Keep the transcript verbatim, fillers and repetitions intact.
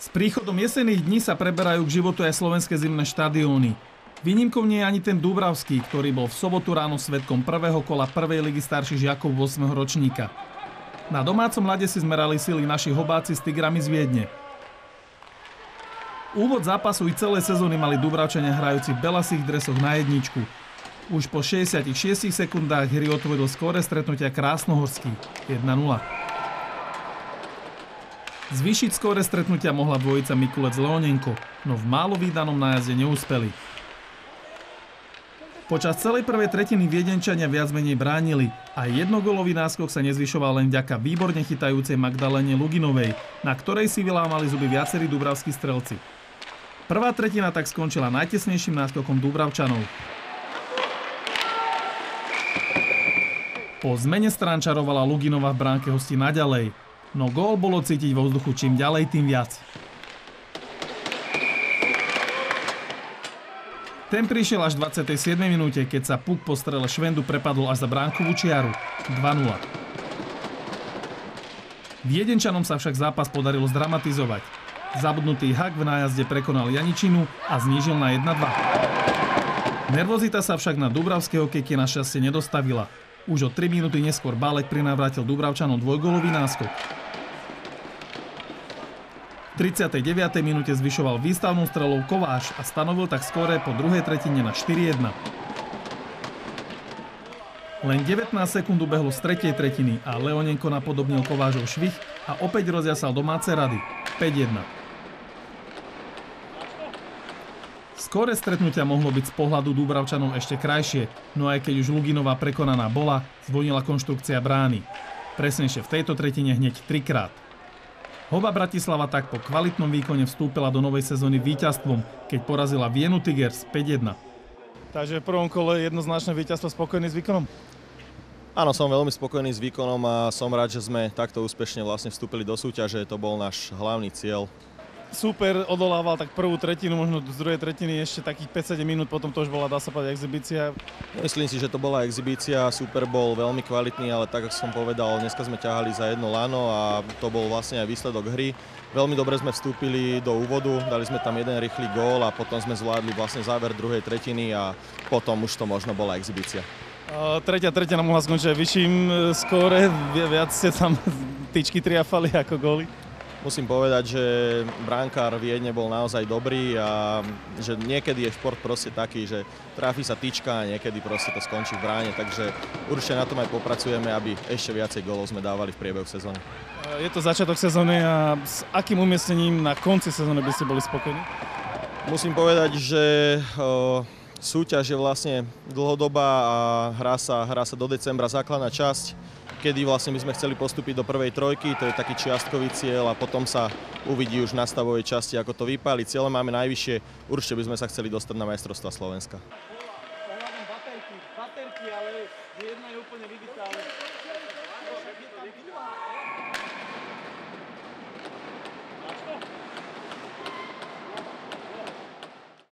S príchodom jesenných dní sa preberajú k životu aj slovenské zimné štadióny. Výnimkou nie je ani ten dúbravský, ktorý bol v sobotu ráno svedkom prvého kola prvej ligy starších žiakov ôsmeho ročníka. Na domácom ľade si zmerali sily naši hobáci s Tigrami z Viedne. Úvod zápasu i celej sezóny mali Dúbravčania hrajúci v belasých dresoch na jedničku. Už po šesťdesiatich šiestich sekundách hry otvoril skóre stretnutia Krásnohorský jedna nula. Zvýšiť skóre stretnutia mohla dvojica Mikulec-Leonenko, no v málo vídanom nájazde neúspeli. Počas celej prvej tretiny Viedenčania viac menej bránili a jednogólový náskok sa nezvyšoval len vďaka výborne chytajúcej Magdaléne Luginovej, na ktorej si vylámali zuby viacerí dúbravskí strelci. Prvá tretina tak skončila najtesnejším náskokom Dúbravčanov. Po zmene strán čarovala Luginova v bránke hostí naďalej, no gól bolo cítiť vo vzduchu čím ďalej, tým viac. Ten prišiel až v dvadsiatej siedmej minúte, keď sa puk po strele Švendu prepadol až za bránkovú čiaru dva nula. Viedenčanom sa však zápas podarilo zdramatizovať. Zabudnutý hak v nájazde prekonal Janičinu a znížil na jedna dva. Nervozita sa však na dúbravské hokejky našťastie nedostavila. Už o tri minúty neskôr Bálek prinavrátil Dúbravčanom dvojgólový náskok. V tridsiatej deviatej minúte zvyšoval výstavnou strelou Kováš a stanovil tak skóre po druhej tretine na štyri jedna. Len devätnásť sekúnd ubehlo z tretej tretiny a Leonenko napodobnil Kovážov švih a opäť rozjasal domáce rady päť jedna. Skóre stretnutia mohlo byť z pohľadu Dúbravčanov ešte krajšie, no aj keď už Luginová prekonaná bola, zvonila konštrukcia brány. Presnejšie v tejto tretine hneď trikrát. Hoba Bratislava tak po kvalitnom výkone vstúpila do novej sezóny víťazstvom, keď porazila Vienu Tigers päť jedna. Takže v prvom kole jednoznačné víťazstvo, spokojný s výkonom? Áno, som veľmi spokojný s výkonom a som rád, že sme takto úspešne vlastne vstúpili do súťaže. To bol náš hlavný cieľ. Súper odolával tak prvú tretinu, možno z druhej tretiny ešte takých päť sedem minút, potom to už bola, dá sa povedať, exhibícia. Myslím si, že to bola exhibícia, súper bol veľmi kvalitný, ale tak, ako som povedal, dneska sme ťahali za jedno lano a to bol vlastne aj výsledok hry. Veľmi dobre sme vstúpili do úvodu, dali sme tam jeden rýchly gól a potom sme zvládli vlastne záver druhej tretiny a potom už to možno bola exhibícia. Uh, tretia tretina mohla skončiť aj vyšším skóre, viac ste tam tyčky triafali ako góly. Musím povedať, že brankár Viedne bol naozaj dobrý a že niekedy je šport proste taký, že tráfi sa tyčka a niekedy proste to skončí v bráne, takže určite na tom aj popracujeme, aby ešte viacej gólov sme dávali v priebehu sezóny. Je to začiatok sezóny a s akým umiestnením na konci sezóny by ste boli spokojní? Musím povedať, že o, súťaž je vlastne dlhodobá a hrá sa, hrá sa do decembra základná časť, kedy vlastne my sme chceli postúpiť do prvej trojky, to je taký čiastkový cieľ a potom sa uvidí už na stavovej časti, ako to vypáli. Ciele máme najvyššie, určite by sme sa chceli dostať na majstrovstvá Slovenska. Ohľadom baterky, baterky, ale jedna je úplne vybitá.